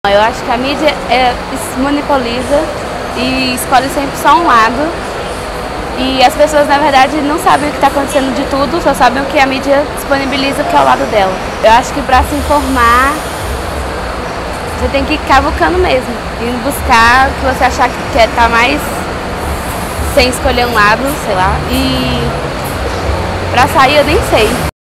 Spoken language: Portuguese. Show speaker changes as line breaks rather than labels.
Eu acho que a mídia monopoliza e escolhe sempre só um lado. E as pessoas, na verdade, não sabem o que está acontecendo de tudo, só sabem o que a mídia disponibiliza, que é o lado dela. Eu acho que para se informar, você tem que ir cavucando mesmo, e buscar o que você achar que quer estar mais sem escolher um lado, sei lá. E para sair eu nem sei.